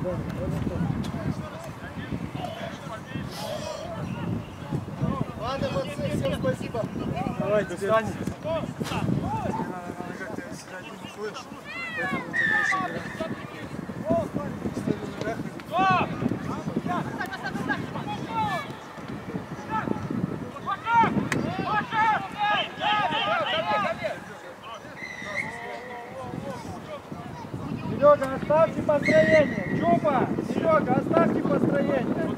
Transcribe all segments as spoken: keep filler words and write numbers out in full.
Ладно, молодцы, всем спасибо. Давайте, встань. Серега, оставьте построение. Чупа, Серега, оставьте построение.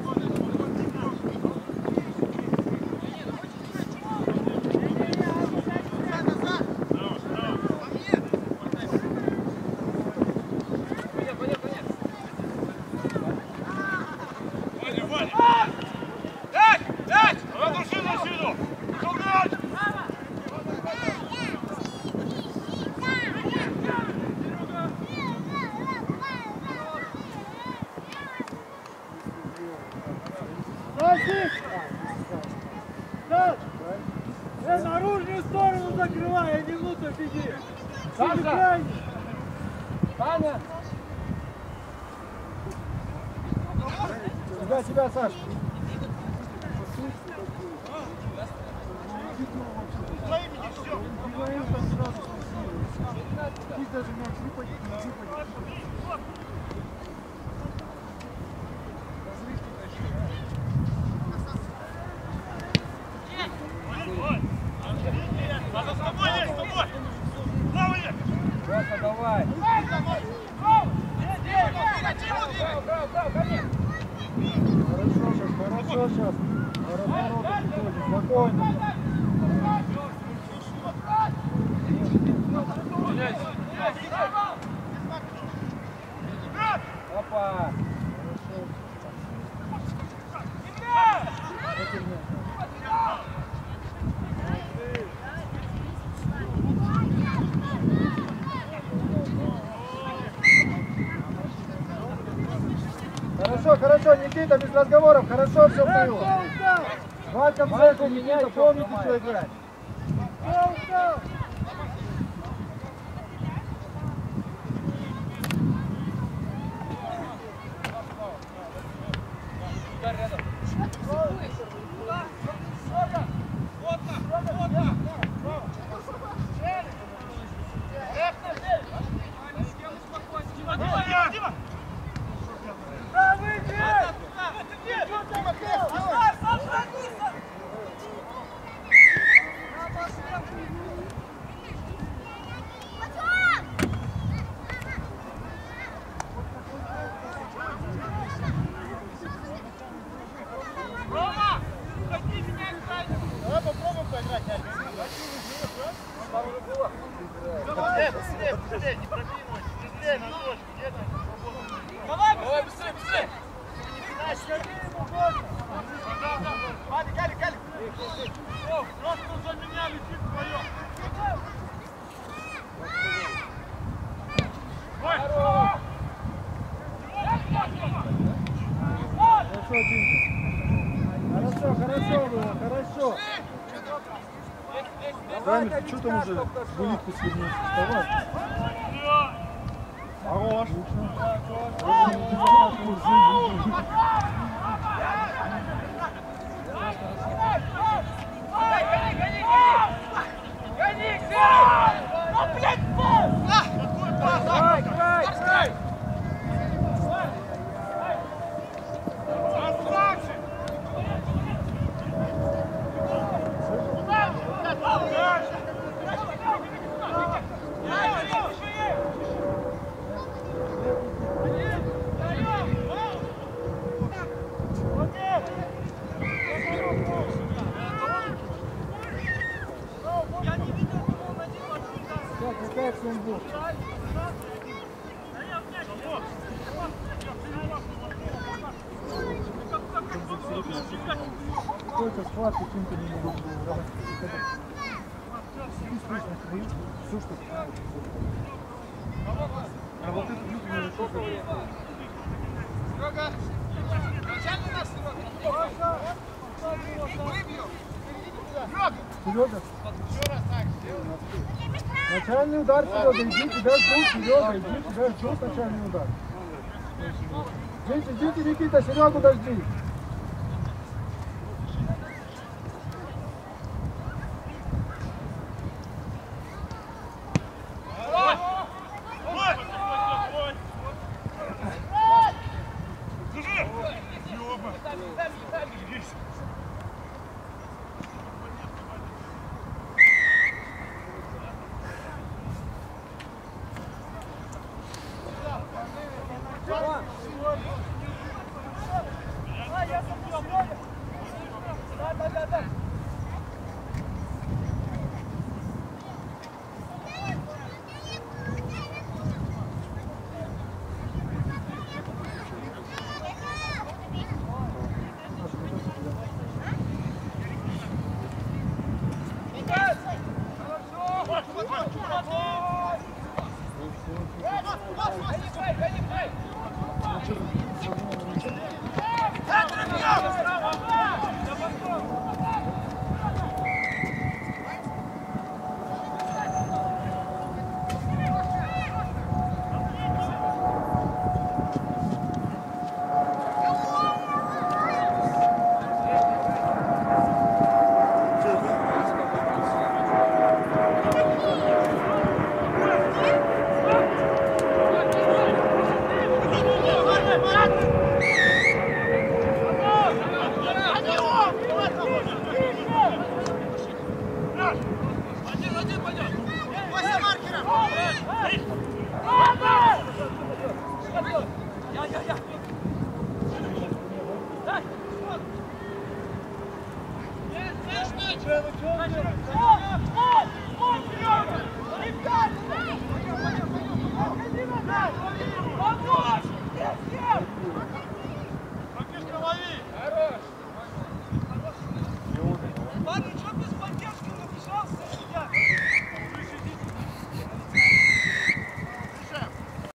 Э, наружную сторону закрывай, а не внутрь беги. Саша! Таня! Тебя, тебя, Саша! Давай! Хорошо сейчас, хорошо сейчас. Спокойно. Опа! Хорошо, хорошо, Никита, без разговоров, хорошо все было. Вальком центр, Никита, помните, что играть. Давай, быстрее, быстрее! Ладно, Кали, Кали! Просто заменяли тип вдвоем! Хорошо, хорошо было, хорошо. Рамик, что там уже в улитку свернулся? Вставай. Хорош. Гони, гони, гони! Гони, ну, блядь, пол! Какой пас? Край, край, край! Какая сумбур? Сколько схватки чем-то не могут было. Все, что а вот это люди не решили. Серега! Начальный наш, Серега! Серега? Еще раз так, сделай. Начальный удар, Серега, иди, тебя ждут, Серега, иди, тебя ждут начальный удар. Ждите, ждите, Никита, Серегу дожди. Центр,